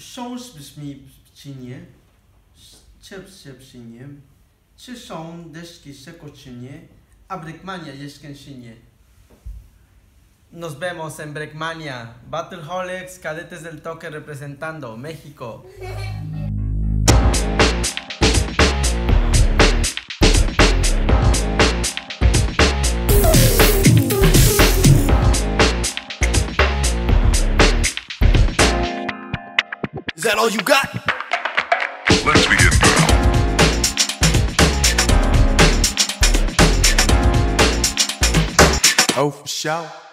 Książ brzmi czynie, się przynie, czy są deszki się koczynie, a Breakmania jeszcze szynie. Nos vemos en Breakmania. Battleholics, Cadetes del Toque representando México. Is that all you got? Let's begin now. Oh, for sure.